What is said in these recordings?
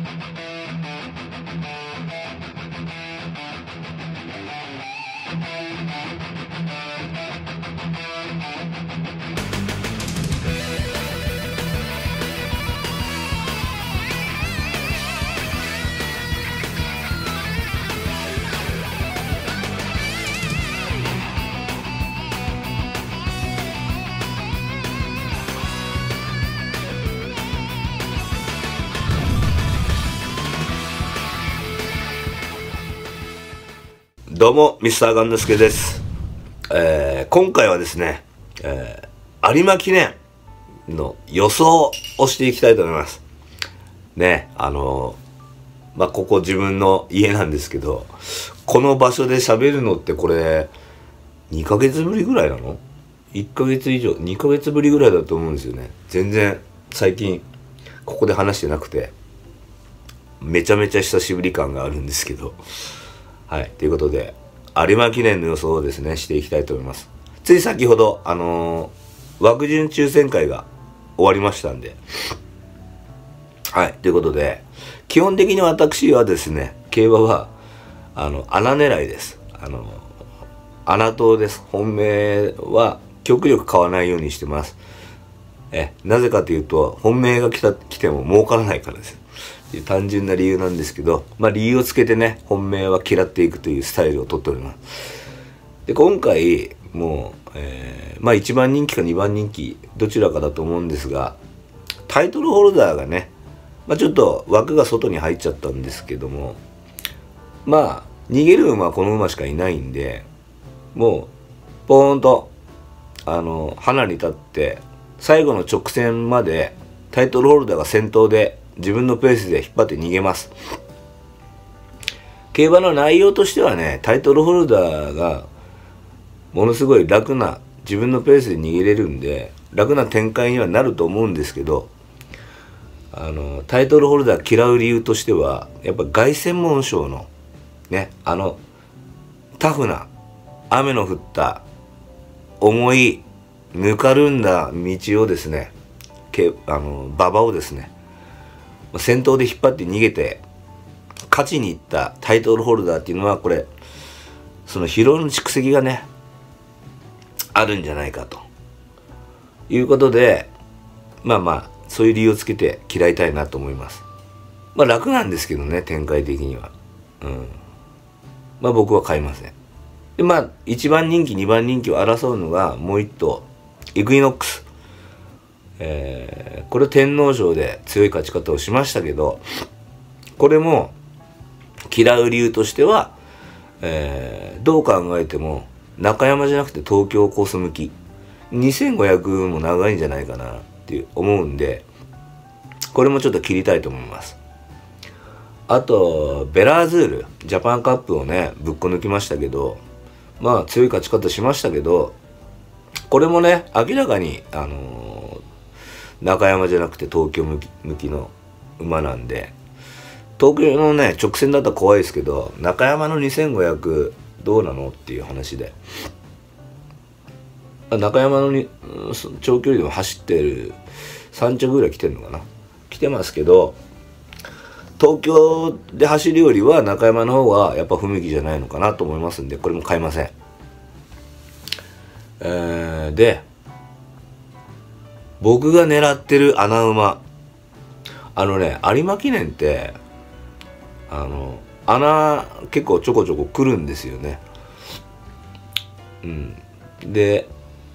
どうも、ミスターガンノスケです。今回はですね、有馬記念の予想をしていきたいと思います。ね、ここ自分の家なんですけど、この場所で喋るのってこれ、2ヶ月ぶりぐらいなの ?1 ヶ月以上、2ヶ月ぶりぐらいだと思うんですよね。全然最近、ここで話してなくて、めちゃめちゃ久しぶり感があるんですけど、はい。ということで、有馬記念の予想をですね、していきたいと思います。つい先ほど、枠順抽選会が終わりましたんで。はい。ということで、基本的に私はですね、競馬は、穴狙いです。穴党です。本命は、極力買わないようにしてます。なぜかというと、本命が来ても儲からないからです。単純な理由なんですけど、理由をつけてね、本命は嫌っていくというスタイルをとっております。で、今回、もう、1番人気か2番人気、どちらかだと思うんですが、タイトルホルダーがね、ちょっと枠が外に入っちゃったんですけども、逃げる馬はこの馬しかいないんで、もう、ポーンと、花に立って、最後の直線まで、タイトルホルダーが先頭で、自分のペースで引っ張って逃げます。競馬の内容としてはね、タイトルホルダーがものすごい楽な自分のペースで逃げれるんで楽な展開にはなると思うんですけど、タイトルホルダー嫌う理由としてはやっぱ凱旋門賞のね、タフな雨の降った重いぬかるんだ道をですね、馬場をですね先頭で引っ張って逃げて勝ちに行ったタイトルホルダーっていうのはこれその疲労の蓄積がねあるんじゃないかということでそういう理由をつけて嫌いたいなと思います。楽なんですけどね、展開的には。僕は買いません。で1番人気2番人気を争うのがもう一頭イクイノックス。これ天皇賞で強い勝ち方をしましたけど、これも嫌う理由としては、どう考えても中山じゃなくて東京コース向き2500も長いんじゃないかなって思うんで、これもちょっと切りたいと思います。あとベラーズールジャパンカップをねぶっこ抜きましたけど、強い勝ち方しましたけど、これもね明らかに中山じゃなくて東京向きの馬なんで、東京のね直線だったら怖いですけど、中山の2500どうなのっていう話で、中山の長距離でも走ってる3着ぐらい来てるのかな、来てますけど、東京で走るよりは中山の方がやっぱ不向きじゃないのかなと思いますんで、これも買いません。で僕が狙ってる穴馬、有馬記念って穴結構ちょこちょこ来るんですよね。で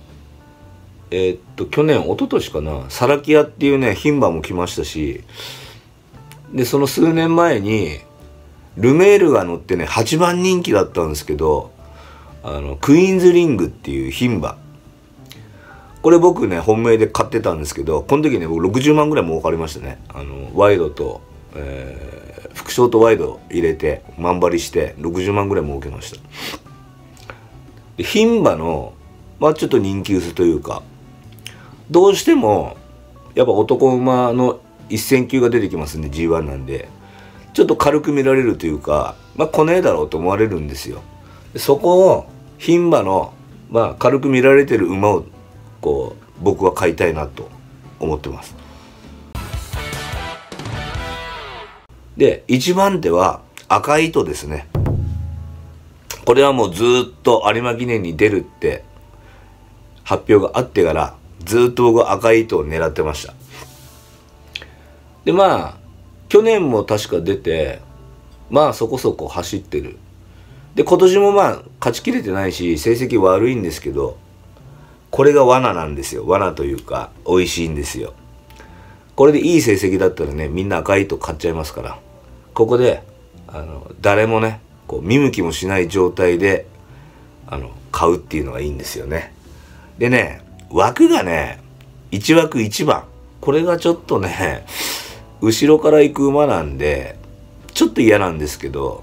去年一昨年かな、サラキアっていうね牝馬も来ましたし、でその数年前にルメールが乗ってね8番人気だったんですけど、クイーンズリングっていう牝馬、これ僕ね本命で買ってたんですけど、この時ね僕60万ぐらい儲かりましたね。ワイドと、副賞とワイド入れて万張りして60万ぐらい儲けました。で牝馬のちょっと人気薄というか、どうしてもやっぱ男馬の1000級が出てきますんで G1 なんでちょっと軽く見られるというか、来ねえだろうと思われるんですよ。でそこを牝馬の軽く見られてる馬を僕は買いたいなと思ってます。 で、1番手は赤い糸ですね。これはもうずーっと有馬記念に出るって発表があってから、ずーっと僕は赤い糸を狙ってました。で、まあ、去年も確か出て、まあそこそこ走ってる。で、今年もまあ勝ちきれてないし、成績悪いんですけど、これが罠なんですよ。罠というか、美味しいんですよ。これでいい成績だったらね、みんな赤い糸買っちゃいますから。ここで、誰もね、こう見向きもしない状態で、買うっていうのがいいんですよね。でね、枠がね、1枠1番。これがちょっとね、後ろから行く馬なんで、ちょっと嫌なんですけど、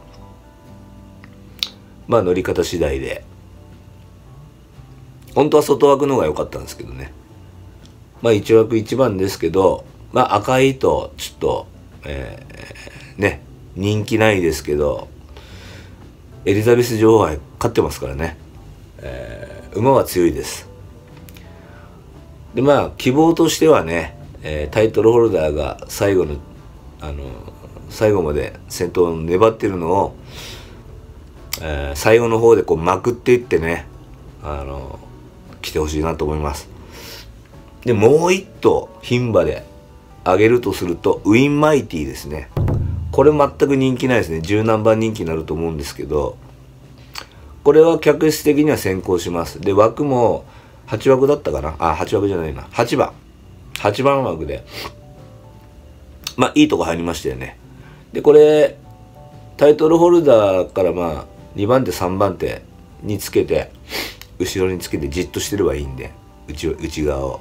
まあ乗り方次第で。本当は外枠の方が良かったんですけどね。まあ1枠1番ですけど、まあ赤い糸、ちょっと、ね、人気ないですけど、エリザベス女王は勝ってますからね。馬は強いです。で、まあ希望としてはね、タイトルホルダーが最後の、最後まで先頭を粘ってるのを、最後の方でこうまくっていってね、来てほしいなと思います。で、もう一頭牝馬で上げるとするとウィンマイティですね。これ全く人気ないですね。十何番人気になると思うんですけど、これは客室的には先行します。で、枠も8枠だったかな。8枠じゃないな。8番枠で。まあ、いいとこ入りましたよね。で、これ、タイトルホルダーからまあ、2番手、3番手につけて、後ろにつけてじっとしてればいいんで、内側を。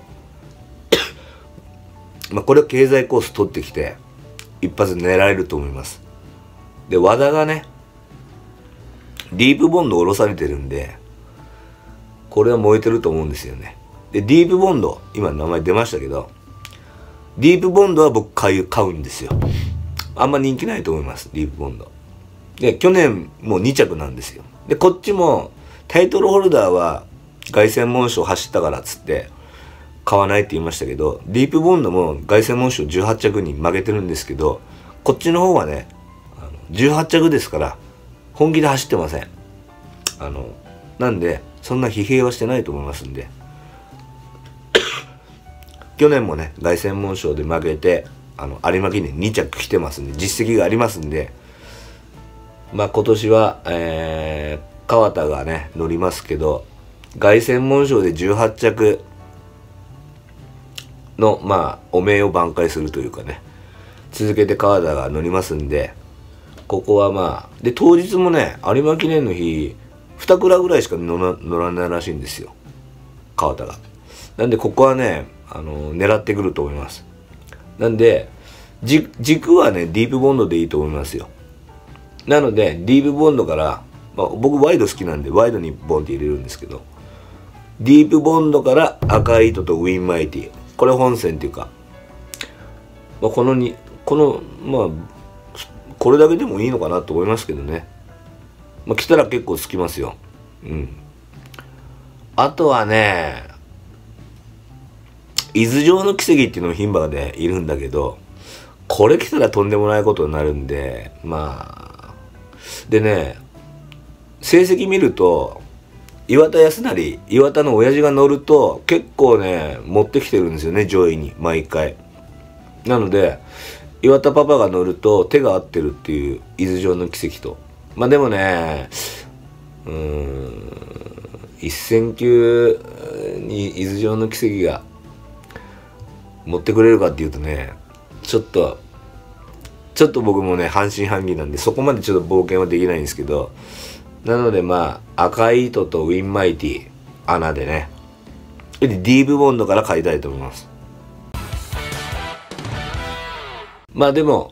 まあ、これは経済コース取ってきて、一発狙えると思います。で、和田がね、ディープボンド下ろされてるんで、これは燃えてると思うんですよね。で、ディープボンド、今名前出ましたけど、ディープボンドは僕買うんですよ。あんま人気ないと思います、ディープボンド。で、去年もう2着なんですよ。で、こっちもタイトルホルダーは凱旋門賞走ったからっつって買わないって言いましたけど、ディープボンドも凱旋門賞18着に負けてるんですけど、こっちの方はね、18着ですから本気で走ってません。なんでそんな疲弊はしてないと思いますんで。去年もね、凱旋門賞で負けて、有馬記念2着来てますんで、実績がありますんで、まあ今年は、川田がね、乗りますけど、凱旋門賞で18着の、まあ、汚名を挽回するというかね、続けて川田が乗りますんで、ここはまあ、で、当日もね、有馬記念の日、2蔵ぐらいしか乗らないらしいんですよ、川田が。なんでここはね、狙ってくると思います。なんで、軸はね、ディープボンドでいいと思いますよ。なので、ディープボンドから、まあ、僕ワイド好きなんで、ワイドにボンって入れるんですけど、ディープボンドから赤い糸とウィンマイティ。これ本線っていうか、まあ、まあ、これだけでもいいのかなと思いますけどね。まあ、来たら結構つきますよ。うん。あとはね、伊豆城の奇跡っていうのも牝馬でいるんだけど、これ来たらとんでもないことになるんで、まあ、でね、成績見ると、岩田康成、岩田の親父が乗ると、結構ね、持ってきてるんですよね、上位に、毎回。なので、岩田パパが乗ると手が合ってるっていう、伊豆城の奇跡と。まあでもね、一戦級に伊豆城の奇跡が持ってくれるかっていうとね、ちょっと僕もね、半信半疑なんで、そこまでちょっと冒険はできないんですけど、なのでまあ、赤い糸とウィンマイティ、穴でね、で、ディープボンドから買いたいと思います。まあでも、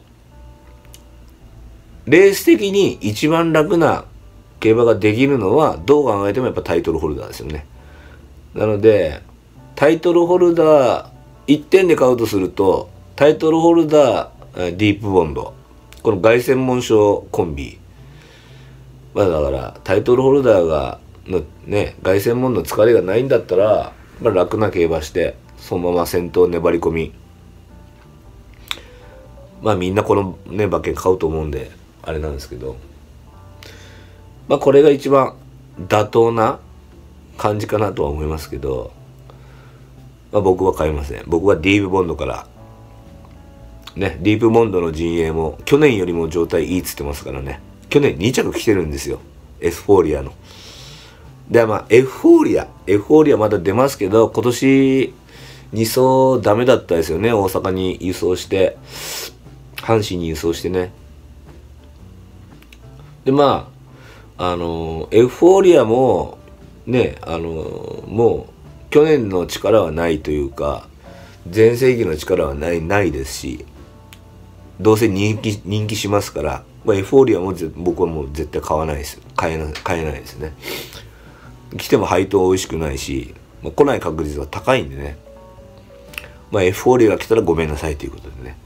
レース的に一番楽な競馬ができるのは、どう考えてもやっぱタイトルホルダーですよね。なので、タイトルホルダー、1点で買うとすると、タイトルホルダー、ディープボンド。この凱旋門賞コンビ。まあだから、タイトルホルダーのね、凱旋門の疲れがないんだったら、まあ、楽な競馬して、そのまま先頭粘り込み。 まあみんなこのね馬券買うと思うんであれなんですけど、まあこれが一番妥当な感じかなとは思いますけど、まあ僕は買いません。僕はディープボンドからね、ディープボンドの陣営も去年よりも状態いいっつってますからね。去年2着来てるんですよ、エフフォーリアの。でまあエフフォーリアまだ出ますけど、今年2走ダメだったですよね。大阪に輸送して、阪神に輸送してね。でまあエフフォーリアもね、もう去年の力はないというか、全盛期の力はないですし、どうせ人気しますから、まあ、エフフォーリアも僕はもう絶対買わないです。買えないですね。来ても配当美味しくないし、まあ、来ない確率が高いんでね。まあエフフォーリアが来たらごめんなさいということでね。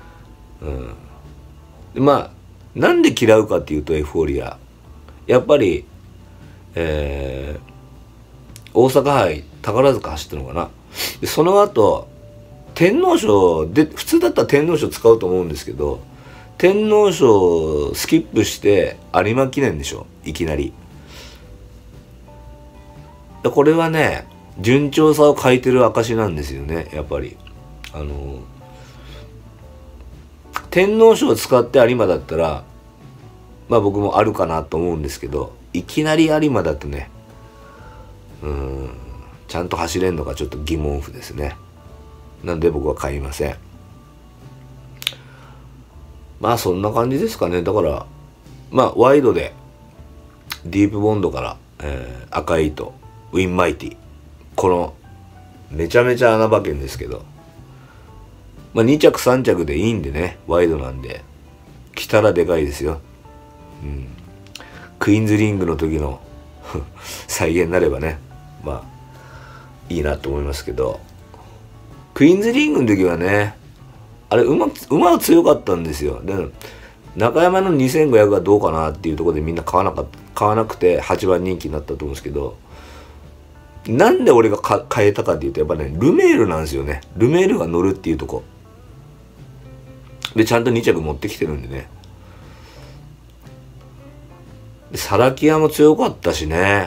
でまあなんで嫌うかっていうと、エフフォーリアやっぱり大阪杯宝塚走ったのかな。でその後天皇賞で、普通だったら天皇賞使うと思うんですけど、天皇賞スキップして有馬記念でしょ、いきなり。これはね、順調さを欠いてる証なんですよね、やっぱり。天皇賞を使って有馬だったら、まあ僕もあるかなと思うんですけど、いきなり有馬だとね、ちゃんと走れんのかちょっと疑問符ですね。なんで僕は買いません。まあそんな感じですかね。だからまあワイドでディープボンドから、赤い糸、ウィンマイティ、このめちゃめちゃ穴馬券ですけど、まあ2着3着でいいんでね、ワイドなんで来たらでかいですよ。クイーンズリングの時の再現になればね、まあいいなと思いますけど、クイーンズリングの時はね、あれ馬は強かったんですよ。で中山の2500はどうかなっていうところでみんな買わなくて8番人気になったと思うんですけど、なんで俺が変えたかっていうと、やっぱねルメールなんですよね。ルメールが乗るっていうとこでちゃんと2着持ってきてるんでね。サラキアも強かったしね。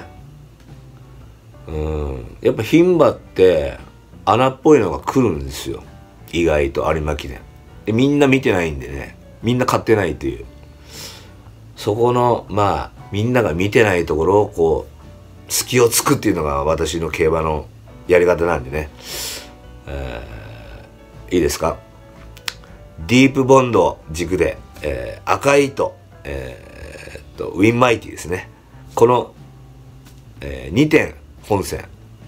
やっぱ牝馬って穴っぽいのが来るんですよ、意外と有馬記念で。みんな見てないんでね、みんな買ってないという、そこのまあみんなが見てないところをこう隙をつくっていうのが私の競馬のやり方なんでね。いいですか。ディープボンド軸で、赤い糸、ウィンマイティですね。この、2点本線。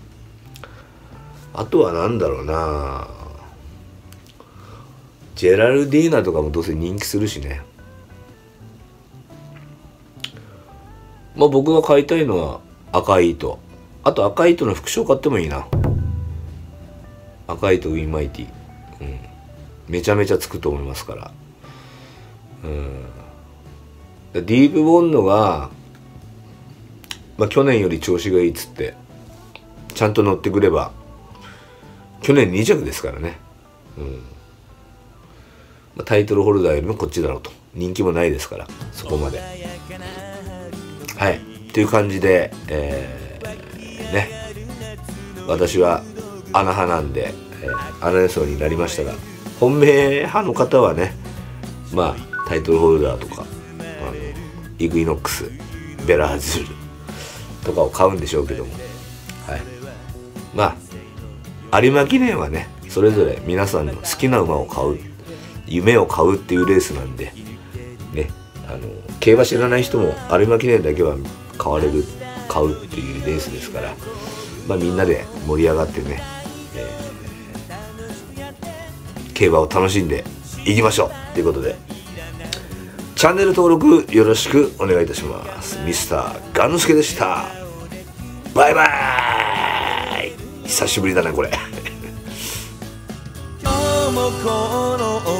あとはなんだろうな、ジェラルディーナとかもどうせ人気するしね。まあ僕が買いたいのは赤い糸。あと赤い糸の副賞買ってもいいな。赤い糸ウィンマイティ、めちゃめちゃつくと思いますから。ディープボンドが、まあ、去年より調子がいいっつってちゃんと乗ってくれば、去年2着ですからね。まあ、タイトルホルダーよりもこっちだろうと。人気もないですからそこまで。はい、という感じで、ね、私は穴派なんで、穴予想になりましたが、本命派の方はね、まあタイトルホルダーとかイグイノックス、ベラーズールとかを買うんでしょうけども、はい、まあ有馬記念はね、それぞれ皆さんの好きな馬を買う、夢を買うっていうレースなんでね、競馬知らない人も有馬記念だけは買うっていうレースですから、まあみんなで盛り上がってね、競馬を楽しんでいきましょうということで、チャンネル登録よろしくお願いいたします。ミスターガンノスケでした。バイバーイ。久しぶりだねこれ。今日もこの